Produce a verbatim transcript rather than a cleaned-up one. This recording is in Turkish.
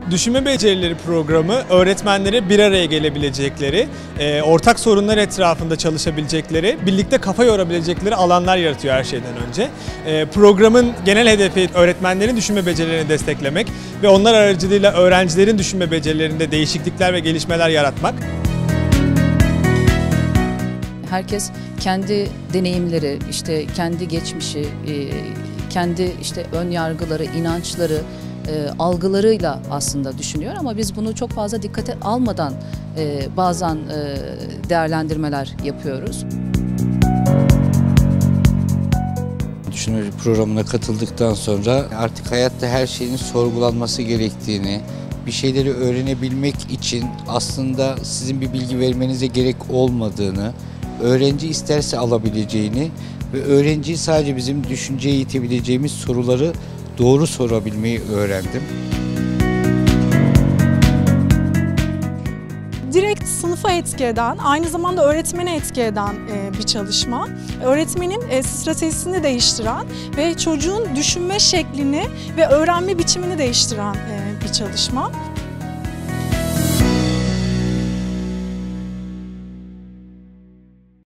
Düşünme Becerileri programı öğretmenlere bir araya gelebilecekleri, ortak sorunlar etrafında çalışabilecekleri, birlikte kafa yorabilecekleri alanlar yaratıyor her şeyden önce. Programın genel hedefi öğretmenlerin düşünme becerilerini desteklemek ve onlar aracılığıyla öğrencilerin düşünme becerilerinde değişiklikler ve gelişmeler yaratmak. Herkes kendi deneyimleri, işte kendi geçmişi, kendi işte ön yargıları, inançları, E, algılarıyla aslında düşünüyor ama biz bunu çok fazla dikkate almadan e, bazen e, değerlendirmeler yapıyoruz. Düşünme programına katıldıktan sonra artık hayatta her şeyin sorgulanması gerektiğini, bir şeyleri öğrenebilmek için aslında sizin bir bilgi vermenize gerek olmadığını, öğrenci isterse alabileceğini ve öğrenciyi sadece bizim düşünceye itebileceğimiz soruları doğru sorabilmeyi öğrendim. Direkt sınıfa etki eden, aynı zamanda öğretmene etki eden bir çalışma. Öğretmenin stratejisini değiştiren ve çocuğun düşünme şeklini ve öğrenme biçimini değiştiren bir çalışma.